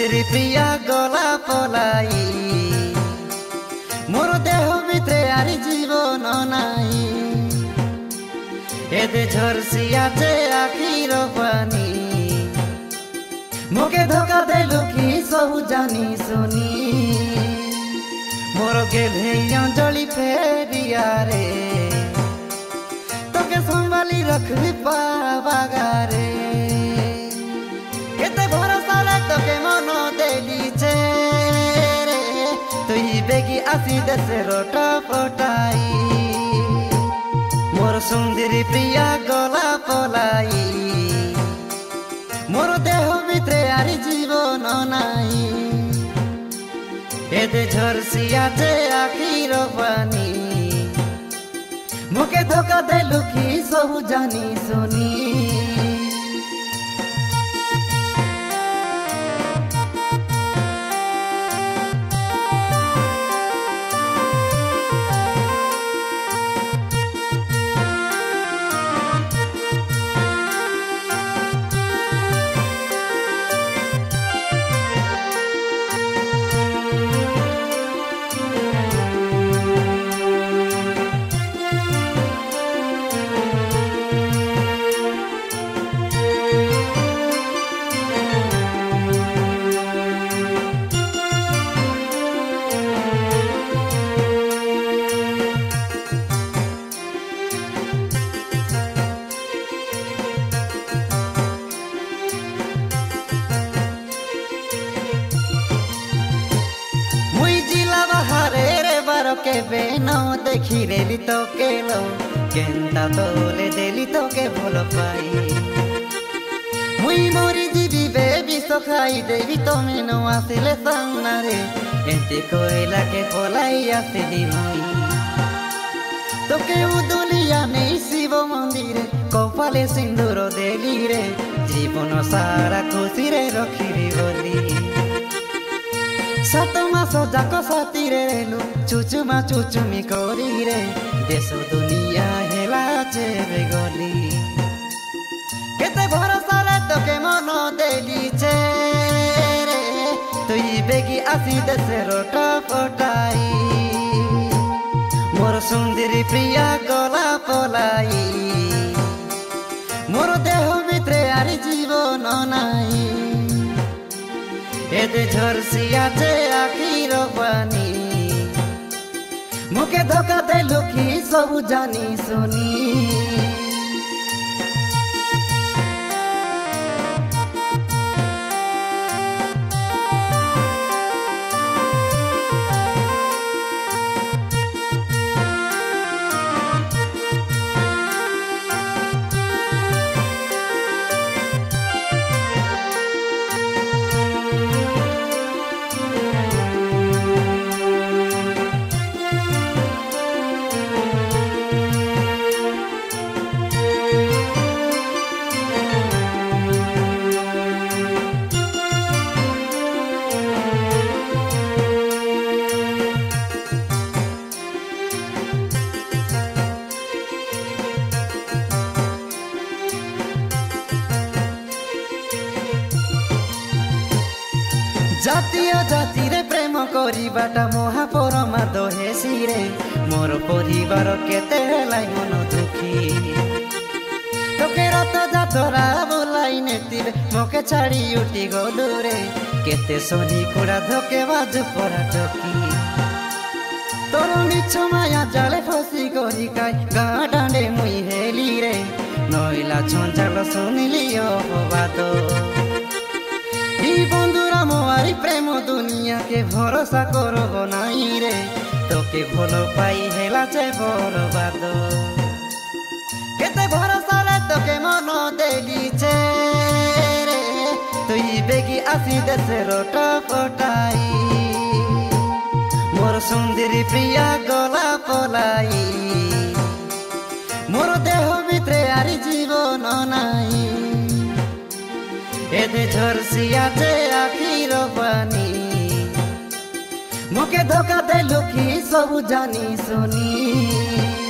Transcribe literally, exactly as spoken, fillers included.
सुंदरी प्रिया गला पलाई मोर देह भितरे आरी जीवन नाई एदे झरसिया जे आखिर पानी मोके धोखा देलु कि सब जानी सुनी मोर गेले अंजलि फेरिया रे तोके संभाली रखबी पावागारे केते भरोसा रे तोके मन देली छे रे तुई बेगी आसी देसे रोट पटाई मोर सुंदरी प्रिया गला पलाई मोर देह भितरे आरी जीवन नाई एदे झरसिया जे आखिर पानी मोके धोखा देलु कि सब जानी सुनी के बेनो देखी रेली तो के लो केंता तोले देली तो के भूल पाई मुई मोरी जीवी बेबी सखाई देवी तो मेनो आसिले सामना रे एंते कोयला के पोलाई आसिली मुई तो के उदुलिया में शिव मंदिर कपाले सिंदूर देली रे जीवन सारा खुशी रे रखिरी बोली सात मास जाक साथी रे रेलु चुचुमा चुचुमी करी रे देश दुनिया हेला चेबे गली केते भरोसा रे तोके मन देली छे रे तुई बेगी आसी देसे रोट पटाई मोर सुंदरी प्रिया गला पलाई मोर देह भितरे आरी जीवन नाई एदे झरसिया जे आखिर पानी मोके धोखा देलु कि सब जानी सुनी जातीय जाति रे प्रेम करिबाटा महापरमा दहेसी रे मोर परिवार केते लाई मन दुखी तोके रत जातरा बोलाई नेतिबे मोके छाड़ी उठी गलु रे केते सोनी कुड़ा धोके बाज परा टकी तोर मिछ माया जाले फसी करी काई गाँ डांडे मुई हेली रे नइला छंचाल सुनिली अपवाद बंधुरा मोरी प्रेम दुनिया के भरोसा करब नाई रे तोके भल पाई हेला चे बरबाद केते भरोसा रे तोके मन देली छे रे तुई बेगी आसी देसे रोट पटाई मोर सुंदरी प्रिया गला पलाई मोर देह भितरे आरी जीवन नाई एदे झरसिया जे आखिर पानी मोके धोखा देलु कि सब जानी सुनी।